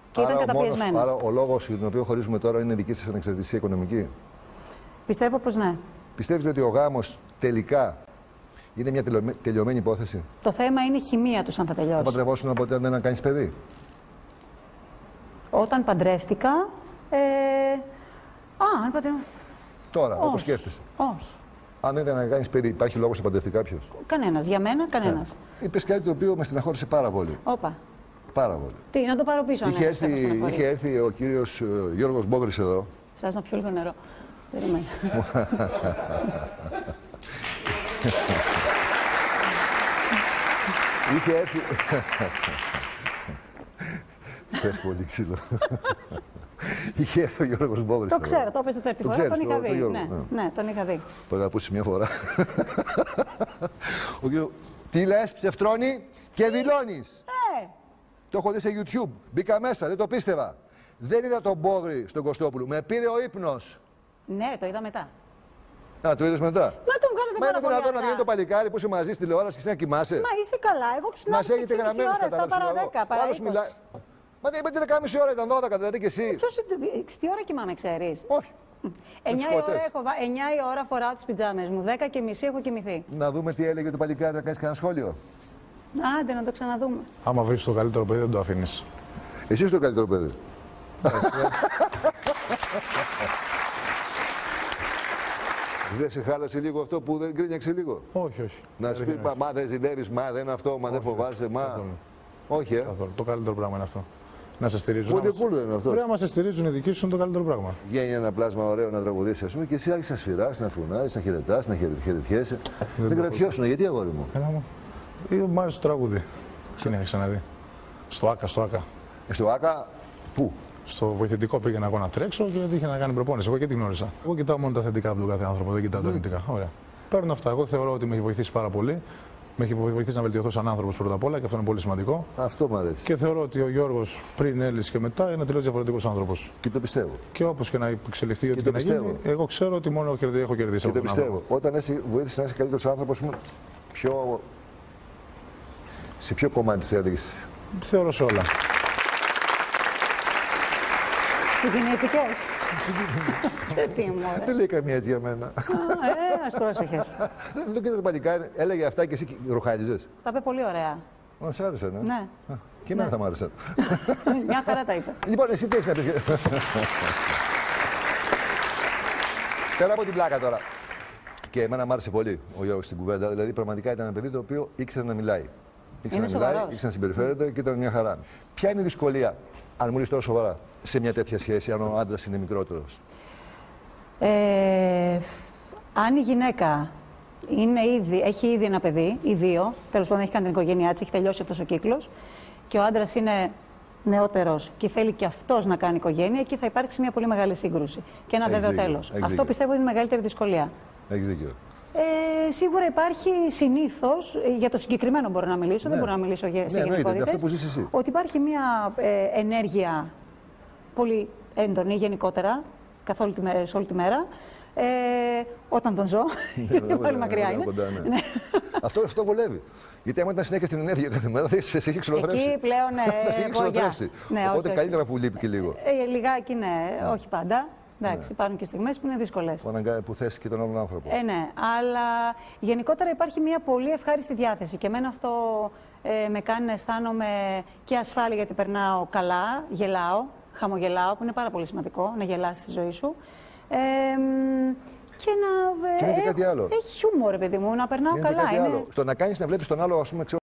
Και ήταν καταπιεσμένες. Άρα ο λόγος για τον οποίο χωρίζουμε τώρα είναι δική σας ανεξαρτησία οικονομική. Πιστεύω πως ναι. Πιστεύετε ότι ο γάμος τελικά είναι μια τελειωμένη υπόθεση? Το θέμα είναι η χημεία τους αν θα τελειώσει. Θα παντρευόσουν οπότε αν δεν κάνεις παιδί? Όταν παντρεύτηκα. Αν παντρεύτηκα. Τώρα, όπως σκέφτεσαι. Όχι. Αν δεν να κάνεις παιδί, υπάρχει λόγος να παντρευτεί κάποιος? Κανένας. Για μένα, κανένας. Είπες κάτι το οποίο με στεναχώρησε πάρα πολύ. Όπα. Πάρα πολύ. Τι, να το πάρω πίσω. Είχε έρθει ο κύριος Γιώργος Μπόγρης εδώ. Σας να πιω λίγο νερό. Περίμενε. Είχε έρθει. Πες πολύ ξύλο. Είχε έρθει ο Γιώργος Μπόγρης. Το ξέρω, το είπες την τρίτη φορά, τον είχα δει. Ναι, τον είχα δει. Πρέπει να ακούσεις μια φορά. Τι λες, ψευτρώνει και δηλώνεις. Το έχω δει σε YouTube. Μπήκα μέσα, δεν το πίστευα. Δεν είδα τον Μπόγρη στον Κωστόπουλο. Με πήρε ο ύπνος. Ναι, το είδα μετά. Α, το είδες μετά. Μα τον κάνετε πάρα πολύ. Είναι δυνατόν να βγαίνει το παλικάρι που είσαι μαζί στη τηλεόραση και εσύ να κοιμάσαι? Μα είσαι καλά. Εγώ ξυπνάω στις 6,5 ώρα, 7 παρά 10, παρά 20. Μα δεν είπατε 10,5 ώρα, ήταν 12, δηλαδή και εσύ. Τι ώρα κοιμάμαι, ξέρεις? Όχι. 9 η ώρα φοράω τις πιτζάμες μου, 10:30 έχω κοιμηθεί. Να δούμε τι έλεγε το παλικάρι, να κάνεις κανένα σχόλιο. Άντε να το ξαναδούμε. Άμα βρεις το καλύτερο παιδί δεν το αφήνεις. Εσύ είσαι το καλύτερο παιδί. Δεν σε χάλασε λίγο αυτό που δεν γκρίνιαξε λίγο? Όχι, όχι. Να σου πει, μα δεν ζηλεύεις, μα δεν αυτό, μα δεν φοβάσαι, μα. Όχι, καθόλου. Το καλύτερο πράγμα είναι αυτό. Να σε στηρίζουν. Πολύ cool είναι αυτό. Πρέπει να σε στηρίζουν οι δικοί σου, είναι το καλύτερο πράγμα. Βγαίνει ένα πλάσμα ωραίο να τραγουδήσει, ας πούμε, και εσύ άρχισες να σφυράς, να φωνάζεις, να χαιρετάς, να χαιρετιέσαι. Δεν κρατιώσουν, γιατί αγόρι μου? Μ' άρεσε το τραγούδι. Τι είχα ξαναδεί. Στο ΆΚΑ, Στο ΆΚΑ, πού? Στο βοηθητικό πήγαινα εγώ να τρέξω και είχε να κάνει προπόνηση. Εγώ και τη γνώρισα. Εγώ κοιτάω μόνο τα θετικά από τον κάθε άνθρωπο, δεν κοιτάω τα αρνητικά. Ωραία. Παίρνω αυτά. Εγώ θεωρώ ότι με έχει βοηθήσει πάρα πολύ. Με έχει βοηθήσει να βελτιωθώ σαν άνθρωπο πρώτα απ' όλα και αυτό είναι πολύ σημαντικό. Αυτό μου αρέσει. Και θεωρώ ότι ο Γιώργος πριν, Έλλης και μετά είναι τελείως διαφορετικός άνθρωπος. Και το πιστεύω. Και όπως και να εξελιχθεί, ό,τι και να γίνει, εγώ ξέρω ότι μόνο έχω κερδίσει και από το πιστεύω. Όταν βοήθησε να είσαι καλύτερος άνθρωπος, σε ποιο κομμάτι θέλεις? Θεωρώ σε όλα. Συγκινητικές. Γιατί μωρέ. Δεν λέει καμία έτσι για μένα. Ας πρόσεχες. Δεν το κοίταξε παλικάρι, έλεγε αυτά και εσύ ρουχάριζες. Τα είπε πολύ ωραία. Μα σ' άρεσε, ναι. Ναι. Και εμένα θα μ' άρεσε. Μια χαρά τα είπε. Λοιπόν, εσύ τι έχεις να πεις? Πέρα από την πλάκα τώρα. Και εμένα μ' άρεσε πολύ ο Γιώργος στην κουβέντα. Δηλαδή, πραγματικά ήταν ένα παιδί το οποίο ήξερε να μιλάει. Ήξερε να μιλάει, ήξερε να συμπεριφέρεται και ήταν μια χαρά. Ποια είναι η δυσκολία, αν μου λες τόσο σοβαρά, σε μια τέτοια σχέση, αν ο άντρας είναι μικρότερος? Αν η γυναίκα έχει ήδη ένα παιδί, ή δύο, τέλος πάντων έχει κάνει την οικογένειά της, έχει τελειώσει αυτός ο κύκλος, και ο άντρας είναι νεότερος και θέλει και αυτός να κάνει οικογένεια, εκεί θα υπάρξει μια πολύ μεγάλη σύγκρουση και ένα βέβαιο τέλος. Αυτό πιστεύω είναι η μεγαλύτερη δυσκολία. Έχεις δίκιο. Σίγουρα υπάρχει συνήθως, για το συγκεκριμένο μπορώ να μιλήσω, δεν μπορώ να μιλήσω σε γενικότητες, ότι υπάρχει μια ενέργεια πολύ έντονη γενικότερα, σε όλη τη μέρα, όταν τον ζω, πολύ μακριά είναι. Αυτό βολεύει. Γιατί άμα ήταν συνέχεια στην ενέργεια κάθε μέρα, θα σε έχει ξενοδρέψει. Εκεί πλέον σε έχει ξενοδρέψει. Οπότε καλύτερα που λείπει και λίγο. Λιγάκι ναι, όχι πάντα. Εντάξει, υπάρχουν και στιγμές που είναι δύσκολες. Που θες και τον άλλον άνθρωπο. Ναι, αλλά γενικότερα υπάρχει μια πολύ ευχάριστη διάθεση και εμένα αυτό με κάνει να αισθάνομαι και ασφάλεια γιατί περνάω καλά, γελάω, χαμογελάω, που είναι πάρα πολύ σημαντικό να γελάς στη ζωή σου. Και να κάτι άλλο. έχει χιούμορ, παιδί μου, να περνάω καλά. Το να κάνεις να βλέπεις τον άλλο, ας πούμε,